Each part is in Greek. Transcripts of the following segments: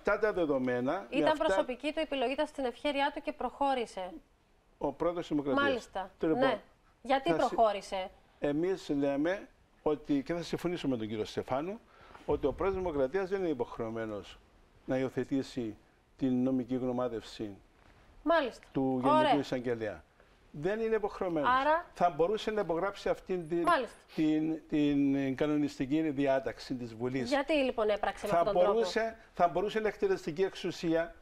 αυτά τα δεδομένα. Ήταν προσωπική του επιλογή, ήταν στην ευχέρειά του και προχώρησε. Ο πρόεδρος της Δημοκρατίας. Μάλιστα. Λοιπόν, ναι. Γιατί προχώρησε? Εμείς λέμε ότι, και θα συμφωνήσω με τον κύριο Στεφάνου, ότι ο πρόεδρος της Δημοκρατίας δεν είναι υποχρεωμένος να υιοθετήσει την νομική γνωμάτευση του Γενικού Εισαγγελέα. Δεν είναι υποχρεωμένος. Άρα... Θα μπορούσε να υπογράψει αυτήν την κανονιστική διάταξη της Βουλής. Γιατί λοιπόν έπραξε με αυτόν τον τρόπο? Θα μπορούσε η εκτελεστική εξουσία,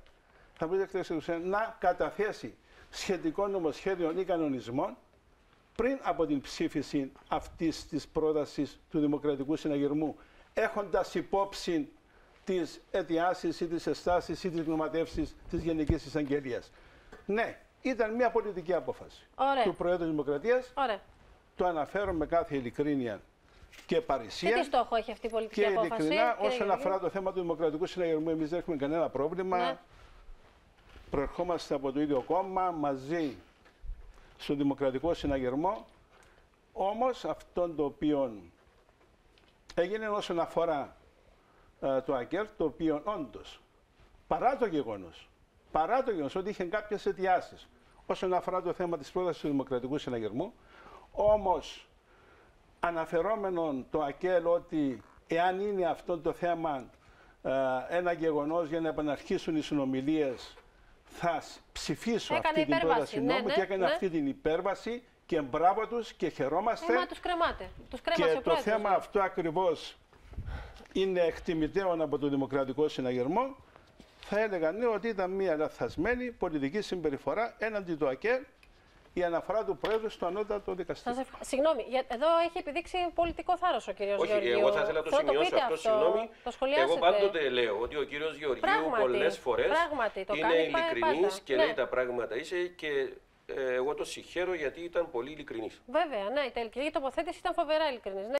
να καταθέσει σχετικό νομοσχέδιο ή κανονισμών πριν από την ψήφιση αυτής της πρότασης του Δημοκρατικού Συναγερμού, έχοντας υπόψη τις αιτιάσεις ή τις εστάσεις ή τις γνωματεύσεις της Γενικής Εισαγγελίας. Ναι, ήταν μια πολιτική απόφαση του Προέδρου της Δημοκρατίας. Το αναφέρω με κάθε ειλικρίνεια και παρησία. Και τι στόχο έχει αυτή η πολιτική απόφαση? Και ειλικρινά, όσον αφορά το θέμα του Δημοκρατικού Συναγερμού, εμείς δεν έχουμε κανένα πρόβλημα. Ναι. Προερχόμαστε από το ίδιο κόμμα, μαζί στο Δημοκρατικό Συναγερμό. Όμως, αυτό το οποίο έγινε όσον αφορά το ΑΚΕΛ, το οποίο όντως, παρά το γεγονός ότι είχε κάποιες αιτιάσεις όσον αφορά το θέμα της πρότασης του Δημοκρατικού Συναγερμού, όμως αναφερόμενον το ΑΚΕΛ ότι εάν είναι αυτό το θέμα ένα γεγονός για να επαναρχίσουν οι συνομιλίες, θα ψηφίσω αυτή την πρόταση νόμου και έκανε αυτή την υπέρβαση και μπράβο τους και χαιρόμαστε. Τους κρεμάτε. Και το θέμα αυτό ακριβώς είναι εκτιμητέων από το Δημοκρατικό Συναγερμό. Θα έλεγα ναι, ότι ήταν μια λαθασμένη πολιτική συμπεριφορά έναντι του ΑΚΕΛ η αναφορά του Πρόεδρου στο Ανώτατο Δικαστήριο. Συγγνώμη, εδώ έχει επιδείξει πολιτικό θάρρος ο κύριος Γεωργίου. Όχι, εγώ θα ήθελα να το σημειώσω αυτό, συγγνώμη. Εγώ πάντοτε λέω ότι ο κύριος Γεωργίου πολλές φορές είναι ειλικρινής και λέει τα πράγματα και εγώ το συγχαίρω γιατί ήταν πολύ ειλικρινής. Βέβαια, ναι, η τελική τοποθέτηση ήταν φοβερά ειλικρινής.